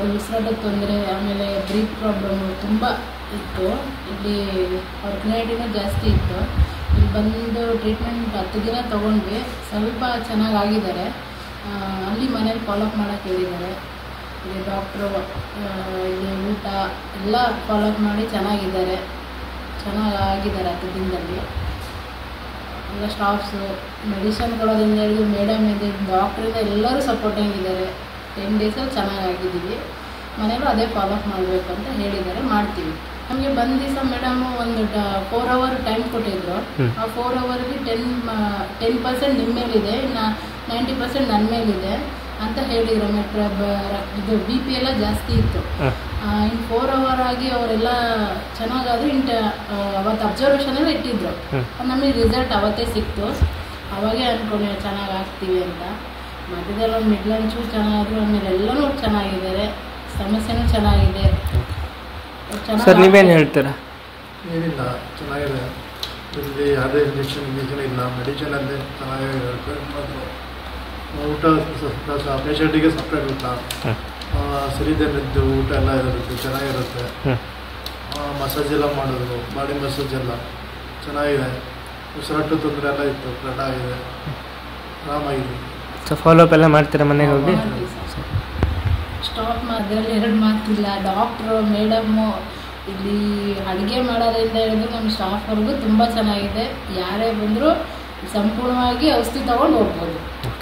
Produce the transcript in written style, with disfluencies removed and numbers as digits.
ಉಸಿರಾಟದ ತೊಂದರೆ, ಆಮೇಲೆ ಬ್ರೀತ್ ಪ್ರಾಬ್ಲಮ್ಮು ತುಂಬ ಇತ್ತು. ಇಲ್ಲಿ ಹೊರಗಡೆನೂ ಜಾಸ್ತಿ ಇತ್ತು. ಇಲ್ಲಿ ಬಂದು ಟ್ರೀಟ್ಮೆಂಟ್ 10 ದಿನ ತೊಗೊಂಡ್ವಿ. ಸ್ವಲ್ಪ ಚೆನ್ನಾಗಾಗಿದ್ದಾರೆ. ಅಲ್ಲಿ ಮನೇಲಿ ಫಾಲೋಅಪ್ ಮಾಡೋಕ್ಕೆ ಹೇಳಿದ್ದಾರೆ. ಇಲ್ಲಿ ಡಾಕ್ಟ್ರು ಇಲ್ಲಿ ಊಟ ಎಲ್ಲ ಫಾಲೋಅಪ್ ಮಾಡಿ ಚೆನ್ನಾಗಿದ್ದಾರೆ 10 ದಿನದಲ್ಲಿ. ಎಲ್ಲ ಸ್ಟಾಫ್ಸು, ಮೆಡಿಸನ್ ಕೊಡೋದ್ರಿಂದ ಹಿಡಿದು ಮೇಡಮ್ ಇದೆ, ಡಾಕ್ಟ್ರಿಂದ ಎಲ್ಲರೂ ಸಪೋರ್ಟಿಂಗ್ ಇದ್ದಾರೆ. 10 ಡೇಸಲ್ಲಿ ಚೆನ್ನಾಗಾಗಿದ್ದೀವಿ. ಮನೇಲೂ ಅದೇ ಫಾಲೋಅಪ್ ಮಾಡಬೇಕು ಅಂತ ಹೇಳಿದ್ದಾರೆ, ಮಾಡ್ತೀವಿ. ನಮಗೆ ಬಂದ ದಿವಸ ಮೇಡಮು ಒಂದು 4 ಅವರ್ ಟೈಮ್ ಕೊಟ್ಟಿದ್ರು. ಆ 4 ಅವರ್ಗೆ 10% ನಿಮ್ಮ ಮೇಲಿದೆ, ಇನ್ನು 90% ನನ್ನ ಮೇಲಿದೆ ಅಂತ ಹೇಳಿದ್ರು. ಇದು BP ಎಲ್ಲ ಜಾಸ್ತಿ ಇತ್ತು. ಇನ್ನು 4 ಅವರ್ ಆಗಿ ಅವರೆಲ್ಲ ಚೆನ್ನಾಗಾದ್ರು. ಅವತ್ತು ಅಬ್ಸರ್ವೇಷನೆಲ್ಲ ಇಟ್ಟಿದ್ರು. ನಮಗೆ ರಿಸಲ್ಟ್ ಅವತ್ತೇ ಸಿಕ್ತು. ಅವಾಗೇ ಅಂದ್ಕೊಂಡೆ ಚೆನ್ನಾಗಿ ಆಗ್ತೀವಿ ಅಂತ. ಮಧ್ಯದಲ್ಲಿ ಒಂದು ಮಿಡ್ಲಂಚು ಚೆನ್ನಾಗಾದ್ರು, ಆಮೇಲೆ ಎಲ್ಲನೂ ಚೆನ್ನಾಗಿದ್ದಾರೆ. ಸಮಸ್ಯೆನೂ ಚೆನ್ನಾಗಿದೆ. ಸರ್ ನೀವೇನು ಹೇಳ್ತೀರಾ? ಏನಿಲ್ಲ, ಚೆನ್ನಾಗಿದೆ. ಇಲ್ಲಿ ಯಾವುದೇ ಇಂಜೆಕ್ಷನ್ ಇಲ್ಲ, ಮೆಡಿಸಿನಲ್ಲಿ ಚೆನ್ನಾಗಿರುತ್ತೆ. ಊಟ ಪೇಷಂಟಿಗೆ ಸಪ್ರೇಟ್ ಊಟ, ಸಿರಿದೆಲ್ಲದ್ದು ಊಟ ಎಲ್ಲ ಇರುತ್ತೆ, ಚೆನ್ನಾಗಿರುತ್ತೆ. ಮಸಾಜ್ ಎಲ್ಲ ಮಾಡೋದು, ಬಾಡಿ ಮಸಾಜ್ ಎಲ್ಲ ಚೆನ್ನಾಗಿದೆ. ಉಸಿರಾಟದ ತೊಂದರೆ ಎಲ್ಲ ಇತ್ತು, ಕರೆಕ್ಟ್ ಆಗಿದೆ, ಆರಾಮಾಗಿದೆ. ಸೊ ಫಾಲೋಅಪ್ ಎಲ್ಲ ಮಾಡ್ತೀರಾ ಮನೆಗೆ ಹೋಗಿ? ಸ್ಟಾಪ್ ಅದರಲ್ಲಿ 2 ಮಾತಿಲ್ಲ. ಡಾಕ್ಟ್ರು, ಮೇಡಮ್ಮು, ಇಲ್ಲಿ ಅಡುಗೆ ಮಾಡೋದ್ರಿಂದ ಹಿಡಿದು ನಮ್ಮ ಸ್ಟಾಫ್ವರೆಗೂ ತುಂಬ ಚೆನ್ನಾಗಿದೆ. ಯಾರೇ ಬಂದರೂ ಸಂಪೂರ್ಣವಾಗಿ ಔಷಧಿ ತೊಗೊಂಡು ಹೋಗ್ಬೋದು.